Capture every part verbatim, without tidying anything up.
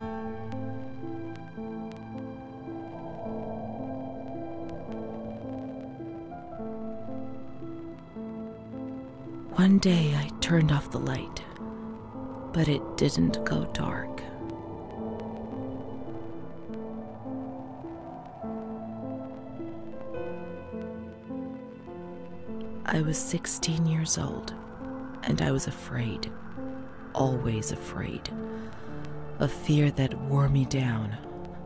One day I turned off the light, but it didn't go dark. I was sixteen years old, and I was afraid, always afraid, a fear that wore me down.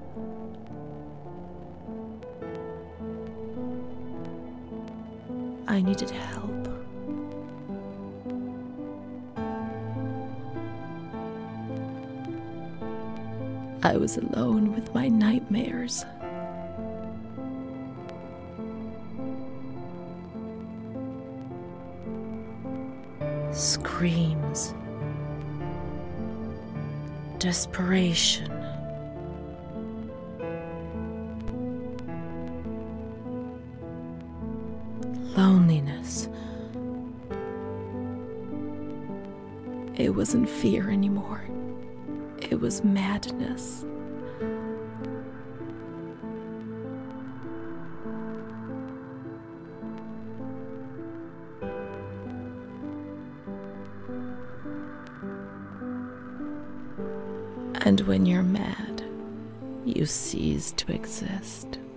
I needed help. I was alone with my nightmares. Screams, desperation, loneliness. It wasn't fear anymore. It was madness. And when you're mad, you cease to exist.